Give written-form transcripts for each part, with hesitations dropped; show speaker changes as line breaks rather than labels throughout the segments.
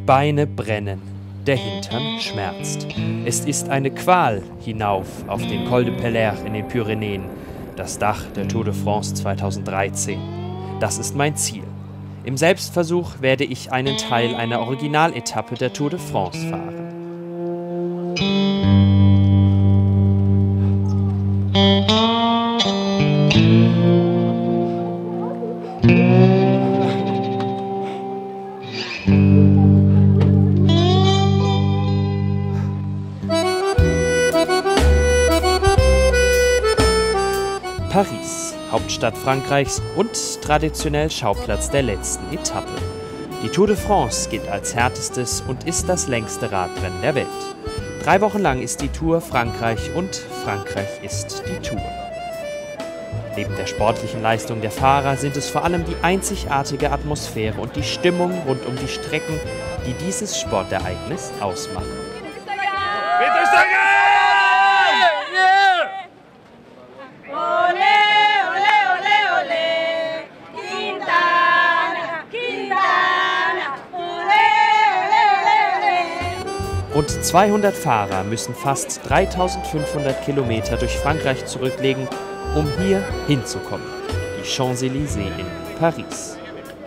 Beine brennen, der Hintern schmerzt. Es ist eine Qual hinauf auf den Col de Pelaire in den Pyrenäen, das Dach der Tour de France 2013. Das ist mein Ziel. Im Selbstversuch werde ich einen Teil einer Originaletappe der Tour de France fahren. Paris, Hauptstadt Frankreichs und traditionell Schauplatz der letzten Etappe. Die Tour de France gilt als härtestes und ist das längste Radrennen der Welt. 3 Wochen lang ist die Tour Frankreich und Frankreich ist die Tour. Neben der sportlichen Leistung der Fahrer sind es vor allem die einzigartige Atmosphäre und die Stimmung rund um die Strecken, die dieses Sportereignis ausmachen. Rund 200 Fahrer müssen fast 3500 Kilometer durch Frankreich zurücklegen, um hier hinzukommen. Die Champs-Élysées in Paris.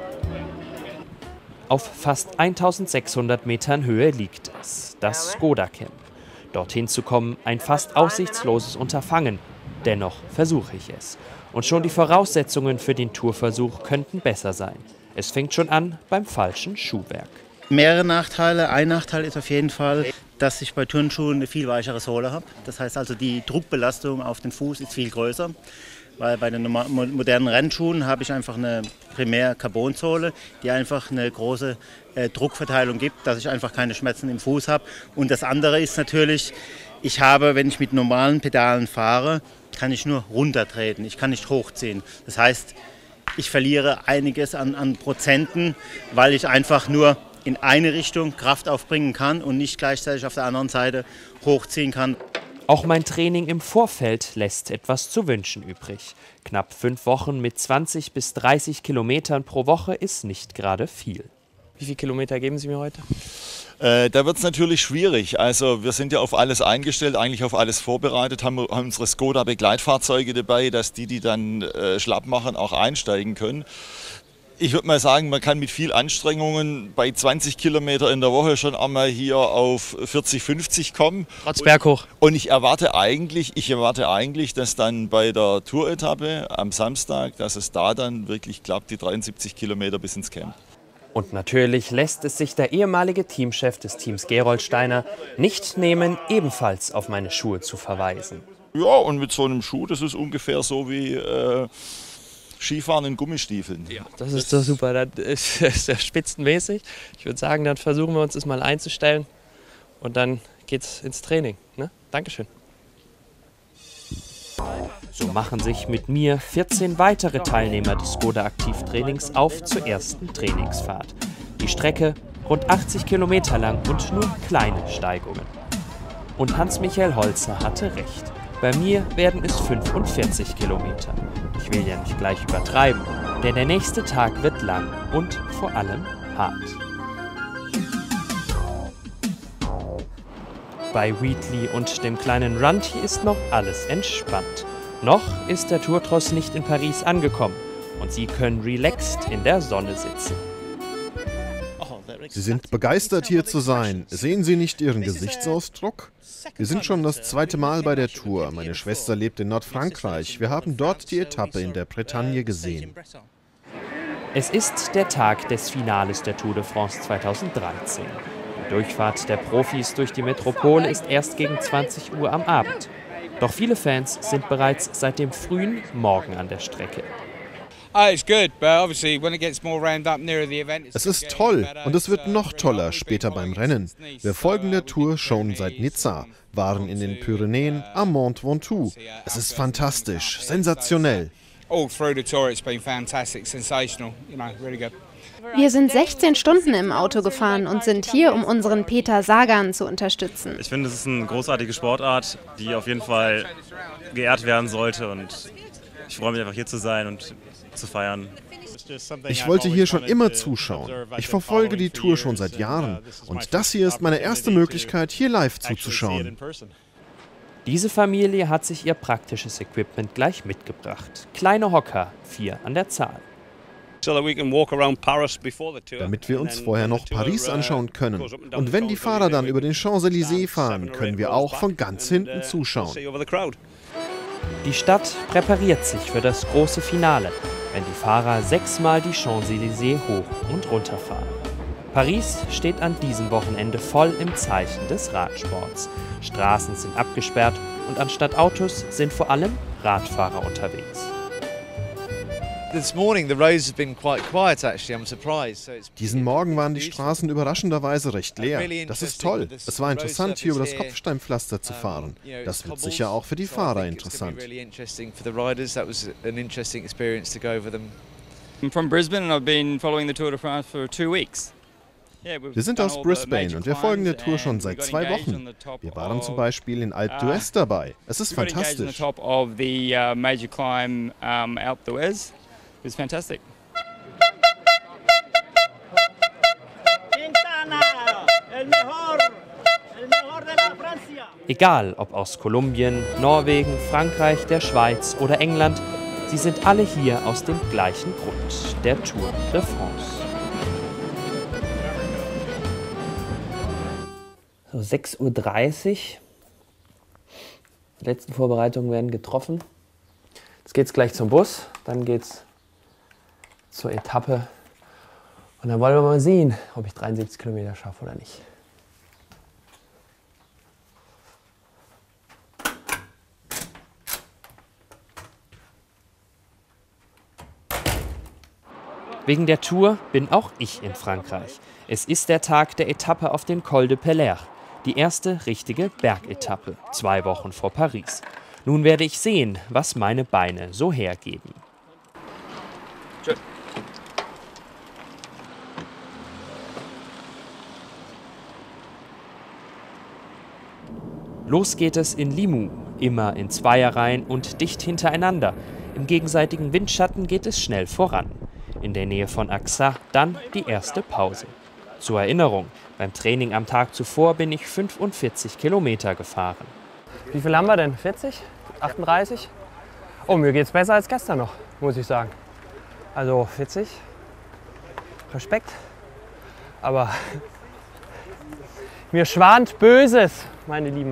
Auf fast 1600 Metern Höhe liegt es, das Skoda Camp. Dorthin zu kommen, ein fast aussichtsloses Unterfangen. Dennoch versuche ich es. Und schon die Voraussetzungen für den Tourversuch könnten besser sein. Es fängt schon an beim falschen Schuhwerk.
Mehrere Nachteile. Ein Nachteil ist auf jeden Fall, dass ich bei Turnschuhen eine viel weichere Sohle habe. Das heißt also, die Druckbelastung auf den Fuß ist viel größer. Weil bei den modernen Rennschuhen habe ich einfach eine Primär-Carbonsohle, die einfach eine große Druckverteilung gibt, dass ich einfach keine Schmerzen im Fuß habe. Und das andere ist natürlich, ich habe, wenn ich mit normalen Pedalen fahre, kann ich nur runtertreten, ich kann nicht hochziehen. Das heißt, ich verliere einiges an Prozenten, weil ich einfach nur in eine Richtung Kraft aufbringen kann und nicht gleichzeitig auf der anderen Seite hochziehen kann.
Auch mein Training im Vorfeld lässt etwas zu wünschen übrig. Knapp 5 Wochen mit 20 bis 30 Kilometern pro Woche ist nicht gerade viel. Wie viele Kilometer geben Sie mir heute?
Da wird es natürlich schwierig. Also wir sind ja auf alles eingestellt, eigentlich auf alles vorbereitet, haben unsere Skoda-Begleitfahrzeuge dabei, dass die dann schlapp machen, auch einsteigen können. Ich würde mal sagen, man kann mit viel Anstrengungen bei 20 Kilometer in der Woche schon einmal hier auf 40, 50 kommen.
Trotz Berghoch.
Und ich erwarte eigentlich, dass dann bei der Tour-Etappe am Samstag, dass es da dann wirklich klappt, die 73 Kilometer bis ins Camp.
Und natürlich lässt es sich der ehemalige Teamchef des Teams Gerolsteiner nicht nehmen, ebenfalls auf meine Schuhe zu verweisen.
Ja, und mit so einem Schuh, das ist ungefähr so wie Skifahren in Gummistiefeln.
Ja, das ist doch super, das ist ja spitzenmäßig. Ich würde sagen, dann versuchen wir uns das mal einzustellen und dann geht's ins Training. Ne? Dankeschön. So machen sich mit mir 14 weitere Teilnehmer des Skoda-Aktivtrainings auf zur ersten Trainingsfahrt. Die Strecke rund 80 Kilometer lang und nur kleine Steigungen. Und Hans-Michael Holzer hatte recht. Bei mir werden es 45 Kilometer. Ich will ja nicht gleich übertreiben, denn der nächste Tag wird lang und vor allem hart. Bei Wheatley und dem kleinen Runty ist noch alles entspannt. Noch ist der Tourtross nicht in Paris angekommen und Sie können relaxed in der Sonne sitzen.
Sie sind begeistert, hier zu sein. Sehen Sie nicht Ihren Gesichtsausdruck? Wir sind schon das 2. Mal bei der Tour. Meine Schwester lebt in Nordfrankreich. Wir haben dort die Etappe in der Bretagne gesehen.
Es ist der Tag des Finales der Tour de France 2013. Die Durchfahrt der Profis durch die Metropole ist erst gegen 20 Uhr am Abend. Doch viele Fans sind bereits seit dem frühen Morgen an der Strecke.
Es ist toll und es wird noch toller später beim Rennen. Wir folgen der Tour schon seit Nizza, waren in den Pyrenäen am Mont Ventoux. Es ist fantastisch, sensationell.
Wir sind 16 Stunden im Auto gefahren und sind hier, um unseren Peter Sagan zu unterstützen.
Ich finde, es ist eine großartige Sportart, die auf jeden Fall geehrt werden sollte. Und ich freue mich einfach, hier zu sein und zu feiern.
Ich wollte hier schon immer zuschauen. Ich verfolge die Tour schon seit Jahren und das hier ist meine erste Möglichkeit, hier live zuzuschauen.
Diese Familie hat sich ihr praktisches Equipment gleich mitgebracht. Kleine Hocker, 4 an der Zahl.
Damit wir uns vorher noch Paris anschauen können. Und wenn die Fahrer dann über den Champs-Élysées fahren, können wir auch von ganz hinten zuschauen.
Die Stadt präpariert sich für das große Finale, wenn die Fahrer 6-mal die Champs-Élysées hoch und runter fahren. Paris steht an diesem Wochenende voll im Zeichen des Radsports. Straßen sind abgesperrt und anstatt Autos sind vor allem Radfahrer unterwegs.
Diesen Morgen waren die Straßen überraschenderweise recht leer. Das ist toll. Es war interessant, hier über das Kopfsteinpflaster zu fahren. Das wird sicher auch für die Fahrer interessant. Wir sind aus Brisbane und wir folgen der Tour schon seit 2 Wochen. Wir waren zum Beispiel in Alpe d'Huez dabei. Es ist fantastisch.
Egal ob aus Kolumbien, Norwegen, Frankreich, der Schweiz oder England, sie sind alle hier aus dem gleichen Grund, der Tour de France. So, 6:30 Uhr. Die letzten Vorbereitungen werden getroffen. Jetzt geht's gleich zum Bus, dann geht's zur Etappe. Und dann wollen wir mal sehen, ob ich 73 Kilometer schaffe oder nicht. Wegen der Tour bin auch ich in Frankreich. Es ist der Tag der Etappe auf den Col de Pelaire. Die erste richtige Bergetappe, 2 Wochen vor Paris. Nun werde ich sehen, was meine Beine so hergeben. Los geht es in Limoux, immer in Zweierreihen und dicht hintereinander. Im gegenseitigen Windschatten geht es schnell voran. In der Nähe von Axat dann die erste Pause. Zur Erinnerung, beim Training am Tag zuvor bin ich 45 Kilometer gefahren. Wie viel haben wir denn? 40? 38? Oh, mir geht's besser als gestern noch, muss ich sagen. Also 40. Respekt. Aber mir schwant Böses, meine Lieben.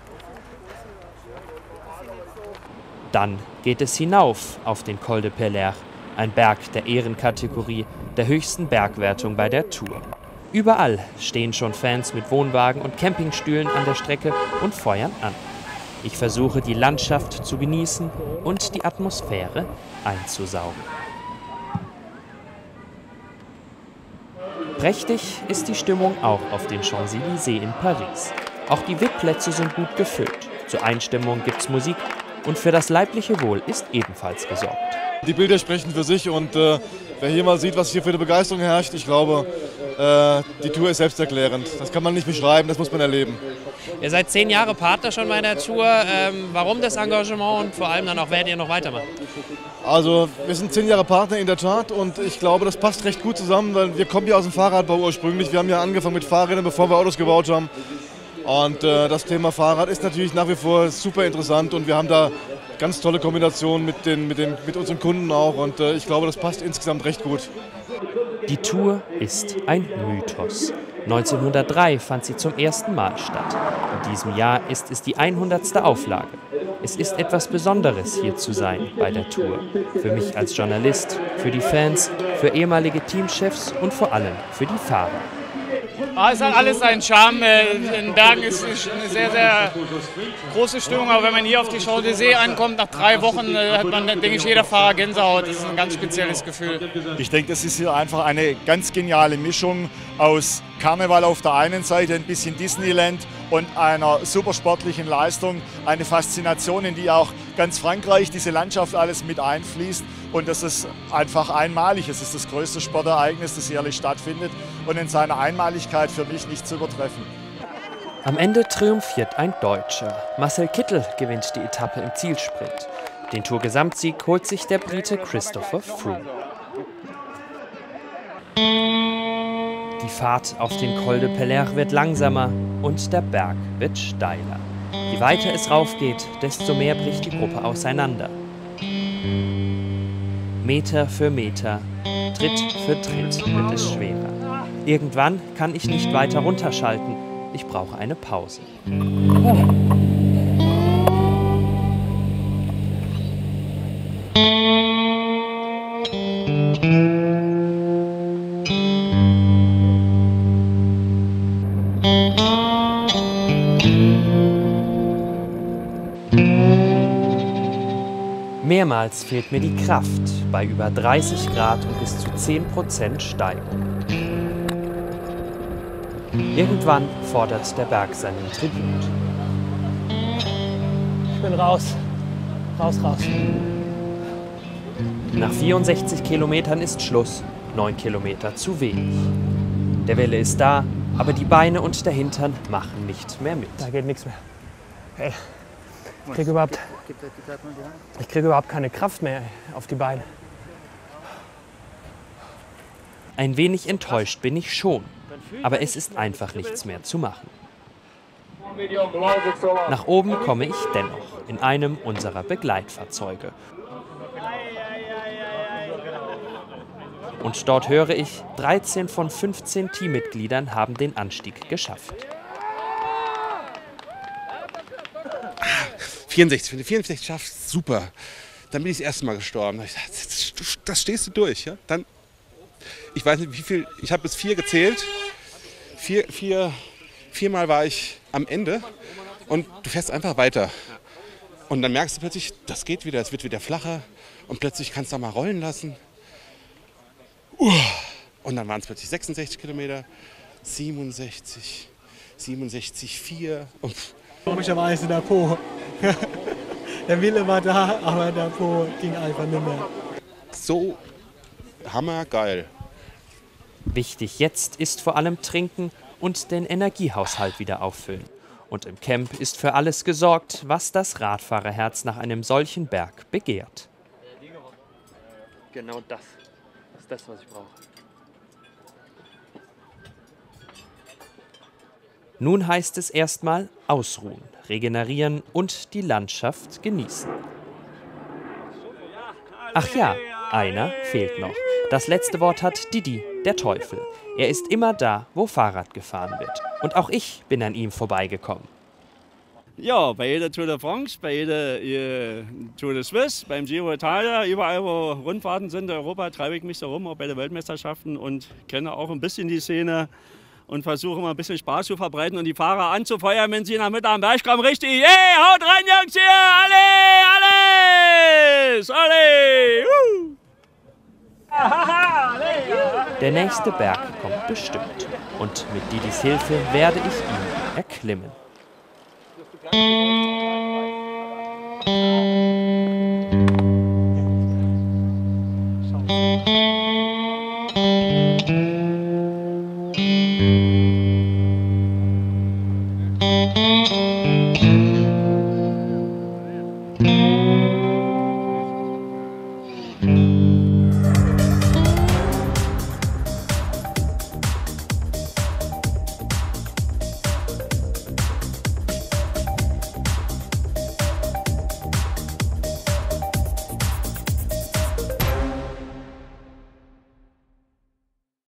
Dann geht es hinauf auf den Col de Pelaire, ein Berg der Ehrenkategorie, der höchsten Bergwertung bei der Tour. Überall stehen schon Fans mit Wohnwagen und Campingstühlen an der Strecke und feuern an. Ich versuche, die Landschaft zu genießen und die Atmosphäre einzusaugen. Prächtig ist die Stimmung auch auf den Champs-Élysées in Paris. Auch die VIP-Plätze sind gut gefüllt. Zur Einstimmung gibt's Musik und für das leibliche Wohl ist ebenfalls gesorgt.
Die Bilder sprechen für sich und wer hier mal sieht, was hier für eine Begeisterung herrscht, ich glaube, die Tour ist selbsterklärend. Das kann man nicht beschreiben, das muss man erleben.
Ihr seid 10 Jahre Partner schon bei der Tour. Warum das Engagement und vor allem dann auch, werdet ihr noch weitermachen?
Also wir sind 10 Jahre Partner in der Tat und ich glaube, das passt recht gut zusammen, weil wir kommen ja aus dem Fahrradbau ursprünglich. Wir haben ja angefangen mit Fahrrädern, bevor wir Autos gebaut haben. Und das Thema Fahrrad ist natürlich nach wie vor super interessant und wir haben da ganz tolle Kombinationen mit unseren Kunden auch und ich glaube, das passt insgesamt recht gut.
Die Tour ist ein Mythos. 1903 fand sie zum ersten Mal statt. In diesem Jahr ist es die 100. Auflage. Es ist etwas Besonderes, hier zu sein bei der Tour. Für mich als Journalist, für die Fans, für ehemalige Teamchefs und vor allem für die Fahrer.
Es hat alles seinen Charme. In den Bergen ist eine sehr, sehr große Stimmung. Aber wenn man hier auf die Champs-Élysées ankommt, nach 3 Wochen, hat man, denke ich, jeder Fahrer Gänsehaut. Das ist ein ganz spezielles Gefühl.
Ich denke, das ist hier einfach eine ganz geniale Mischung aus Karneval auf der einen Seite, ein bisschen Disneyland und einer super sportlichen Leistung. Eine Faszination, in die auch ganz Frankreich, diese Landschaft alles mit einfließt. Und das ist einfach einmalig. Es ist das größte Sportereignis, das jährlich stattfindet und in seiner Einmaligkeit für mich nicht zu übertreffen.
Am Ende triumphiert ein Deutscher. Marcel Kittel gewinnt die Etappe im Zielsprint. Den Tour-Gesamtsieg holt sich der Brite Christopher Froome. Fahrt auf den Col de Pelaire wird langsamer und der Berg wird steiler. Je weiter es raufgeht, desto mehr bricht die Gruppe auseinander. Meter für Meter, Tritt für Tritt wird es schwerer. Irgendwann kann ich nicht weiter runterschalten. Ich brauche eine Pause. Mehrmals fehlt mir die Kraft bei über 30 Grad und bis zu 10% Steigung. Irgendwann fordert der Berg seinen Tribut.
Ich bin raus. Raus.
Nach 64 Kilometern ist Schluss, 9 Kilometer zu wenig. Der Wille ist da, aber die Beine und der Hintern machen nicht mehr mit.
Da geht nichts mehr. Hey, ich kriege überhaupt keine Kraft mehr auf die Beine.
Ein wenig enttäuscht bin ich schon, aber es ist einfach nichts mehr zu machen. Nach oben komme ich dennoch in einem unserer Begleitfahrzeuge. Und dort höre ich, 13 von 15 Teammitgliedern haben den Anstieg geschafft.
64, wenn du 64 schaffst, super. Dann bin ich das erste Mal gestorben. Das stehst du durch. Ja? Dann, ich weiß nicht, wie viel, ich habe bis 4 gezählt. Viermal war ich am Ende und du fährst einfach weiter. Und dann merkst du plötzlich, das geht wieder, es wird wieder flacher und plötzlich kannst du auch mal rollen lassen. Und dann waren es plötzlich 66 Kilometer, 67, 4.
Komischerweise der Po. Der Wille war da, aber der Po ging einfach nicht mehr.
So hammergeil.
Wichtig jetzt ist vor allem trinken und den Energiehaushalt wieder auffüllen. Und im Camp ist für alles gesorgt, was das Radfahrerherz nach einem solchen Berg begehrt.
Genau das ist das, was ich brauche.
Nun heißt es erstmal ausruhen, regenerieren und die Landschaft genießen. Ach ja, einer fehlt noch. Das letzte Wort hat Didi, der Teufel. Er ist immer da, wo Fahrrad gefahren wird. Und auch ich bin an ihm vorbeigekommen.
Ja, bei jeder Tour de France, bei jeder Tour de Suisse, beim Giro d'Italia, überall wo Rundfahrten sind in Europa, treibe ich mich so rum, auch bei den Weltmeisterschaften und kenne auch ein bisschen die Szene und versuche immer ein bisschen Spaß zu verbreiten und die Fahrer anzufeuern, wenn sie in der Mitte am Berg kommen. Richtig, hey, haut rein, Jungs, hier, alles, alle,
Der nächste Berg kommt bestimmt und mit Didis Hilfe werde ich ihn erklimmen.